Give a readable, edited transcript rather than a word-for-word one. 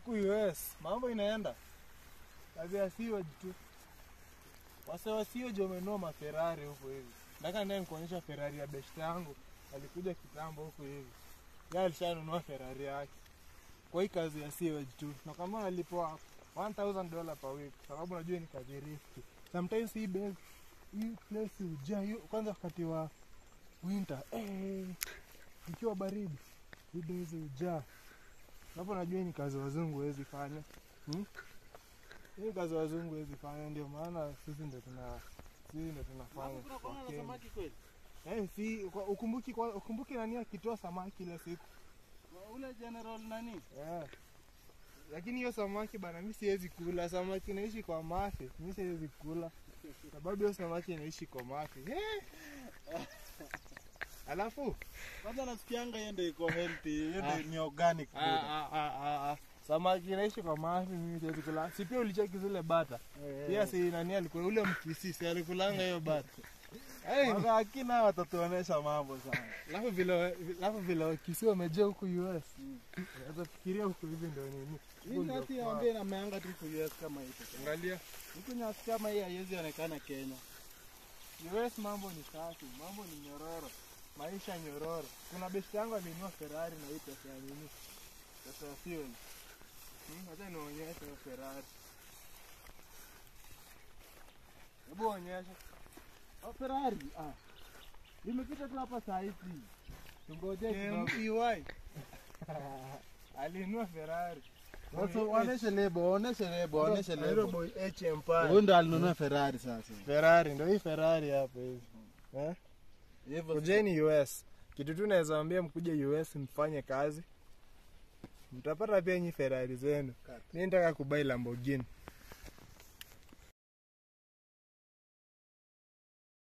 Huku US mambo inaenda. Kazi ya sewage tu. Wase wa sewage wamenoma Ferrari huko hivi. Nataka ndio nikuonyesha Ferrari ya best yangu. Alikuja kitambo huko hivi. Yeye alishanunua Ferrari yake. Kwa hii kazi ya sewage tu. Na kama alipoa $1,000 per week, sababu najua ni kazi risky. Sometimes hii place hujaa kwanza wakati wa winter. Ikiwa baridi, hii base hujaa. Hapo najua ni kazi wazungu hawezi fanya. Hii kazi wazungu hawezi fanya, ndio maana sisi ndio tunafanya. Kuna samaki kweli? Si ukumbuki nani akitoa samaki ile siku? Ule general nani? Lakini hiyo samaki bana mimi siwezi kula. Samaki inaishi kwa maji. Mimi siwezi kula. Sababu hiyo samaki inaishi kwa maji. Alafu kwanza nasikianga yeye ndio iko healthy, yeye ndio ni organic. Samaki inaishi kwa maji, mimi siwezi kula. Si pia ulicheki zile bata. Pia si nani alikuwa ule mkisisi alikulanga hiyo bata. Waka akina watatuonesha mambo sana. Alafu vile kisiwa wamejaa huku US. Unaweza fikiria huku hivi ndio nini? Hii nati ambaye na meanga tu huku US kama hiyo. Angalia. Huku nyasi kama hii haiwezi onekana Kenya. US mambo ni safi, mambo ni nyororo. Maisha nyororo. Kuna besti yangu alinunua Ferrari na hii pesa ya nini? Pesa ya fuel. Hata nionyeshe hiyo Ferrari. Hebu onyesha. Ferrari. Nimepita tu hapa saa hizi. Tungoje kidogo. Alinunua Ferrari. Sasa oneshe lebo. Hero boy H Empire. Huyo ndo alinunua Ferrari sasa. Ferrari ndio hii Ferrari hapa hivi. Kujeni US. Kitu tu naweza ambia mkuje US mfanye kazi. Mtapata pia nyinyi Ferrari zenu. Mimi nataka kubai Lamborghini.